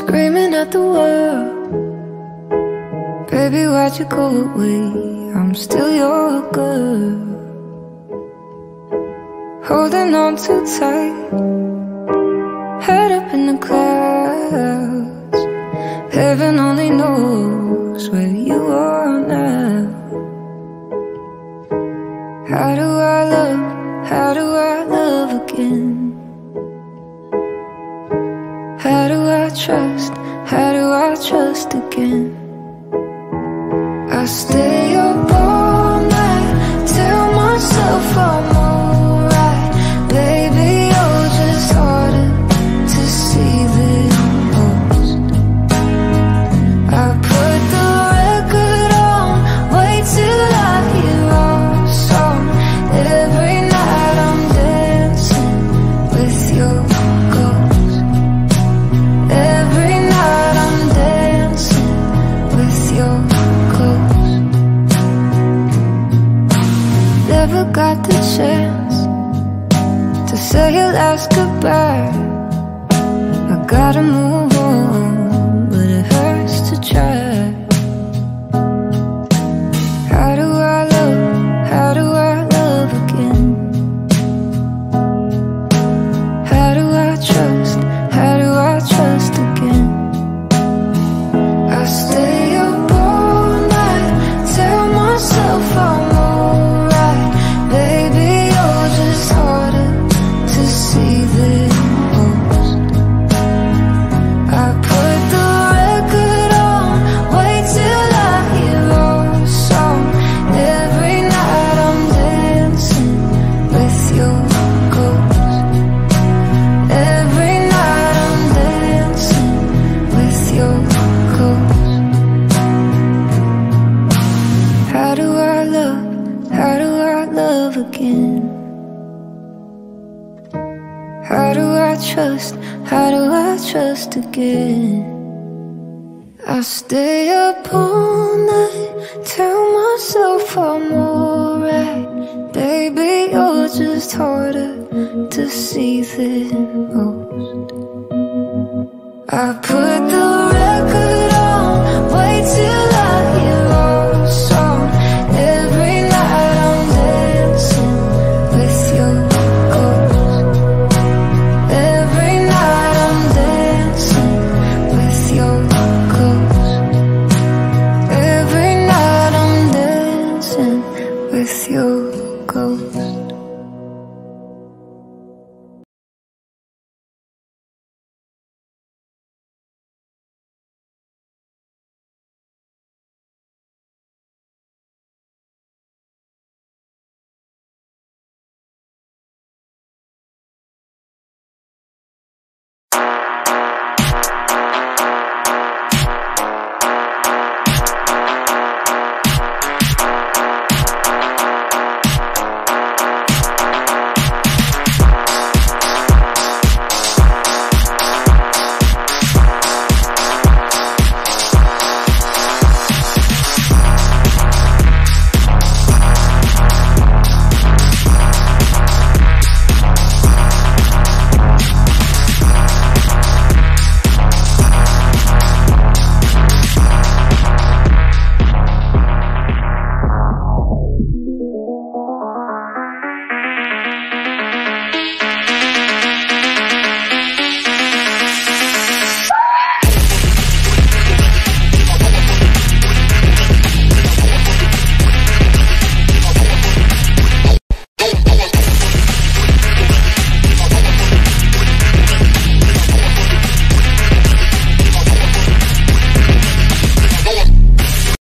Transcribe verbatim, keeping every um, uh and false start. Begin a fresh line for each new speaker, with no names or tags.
screaming at the world. Baby, why'd you go away? I'm still your girl. Holding on too tight, head up in the clouds. Heaven only knows where you are now. How do I love, how do I love again? How do I trust, how do I trust again? I stay up all night, tell myself I'm alright. Baby, you're just harder to see than most. I put the record on, wait till I hear our song. Every night I'm dancing with your ghost. Every night I'm dancing with your ghost. Never got the chance to say your last goodbye. I gotta move on, but it hurts to try. How do I love, how do I love again? How do I trust, how do I trust again? I stay up all night, tell myself I'm alright. Baby, you're just harder to see than most. I put the record on, wait till I hear our song. Every night I'm dancing with your ghost. Every night I'm dancing with your ghost. How do I love, how do I love again? How do I trust, how do I trust again? I stay up all night, tell myself I'm alright. Baby, you're just harder to see than most. I put the